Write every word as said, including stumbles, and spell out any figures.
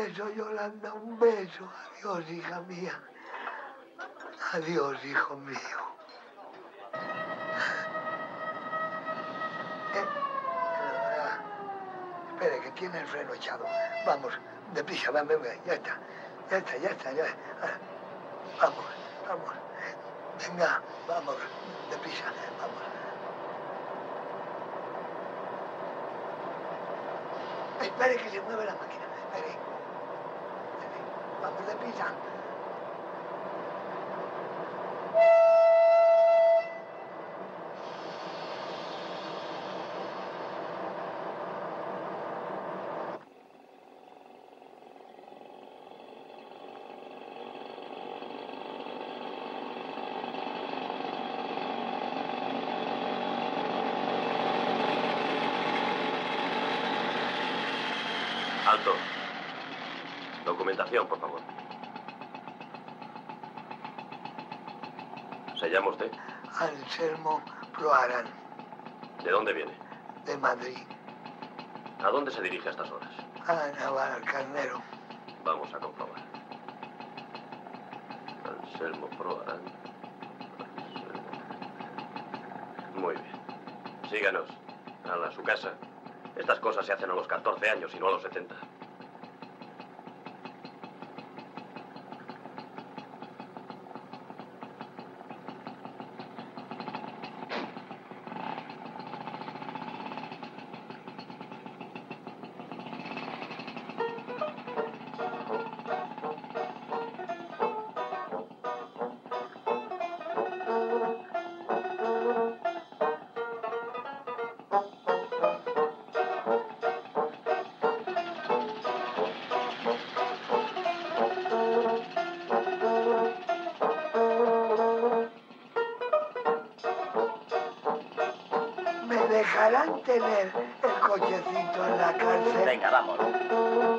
beso, Yolanda, un beso. Adiós, hija mía. Adiós, hijo mío. Eh, espere, que tiene el freno echado. Vamos, deprisa, vamos, ya está. Ya está, ya está, ya. Vamos, vamos. Venga, vamos, deprisa, vamos. Espere que se mueve la máquina, espere. Espere. Vamos, deprisa. Alto. Documentación, por favor. ¿Se llama usted? Anselmo Proaran. ¿De dónde viene? De Madrid. ¿A dónde se dirige a estas horas? A Navalcarnero. Vamos a comprobar. Anselmo Proaran. Anselmo. Muy bien. Síganos. A su casa. Estas cosas se hacen a los catorce años y no a los setenta. ¿Me dejarán tener el cochecito en la cárcel? Venga, vamos.